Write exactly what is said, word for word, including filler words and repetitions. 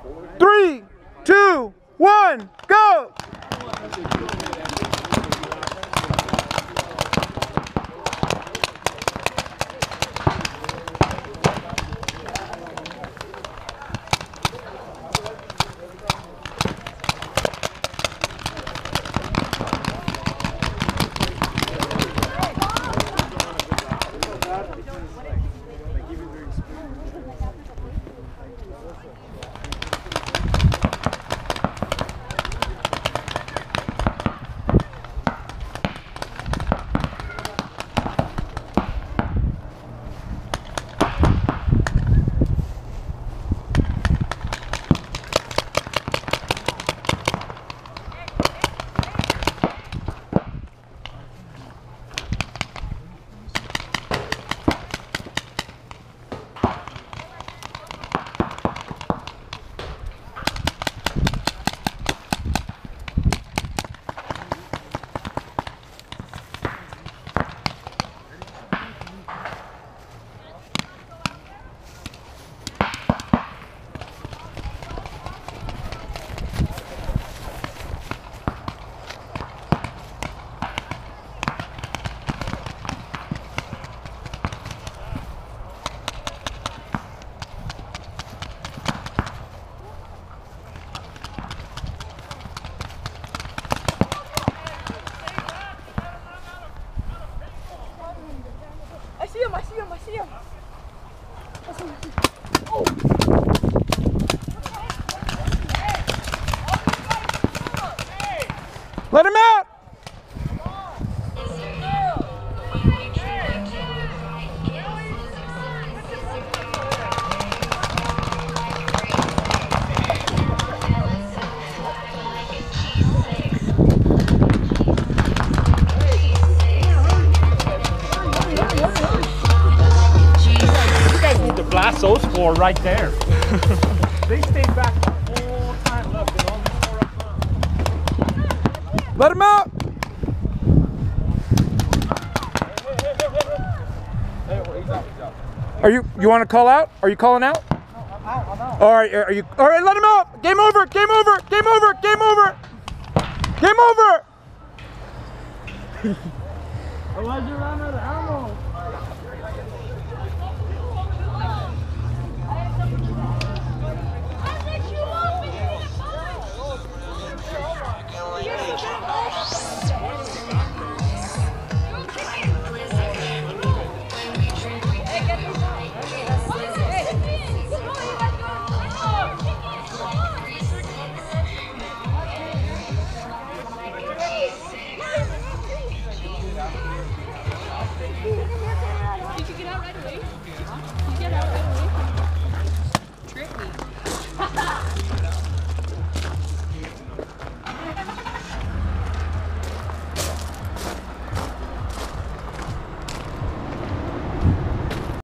Three, two, one, go! I see him, I see him, I see him. I see him. Oh. Let him out! Blast those four right there. They stayed back the whole time. Look, they all four up front. Let him out! Are you, you want to call out? Are you calling out? No, I'm out, I'm out. All right, are you, all right, let him out! Game over, game over, game over, game over! Game over! Why'd you run out of the house?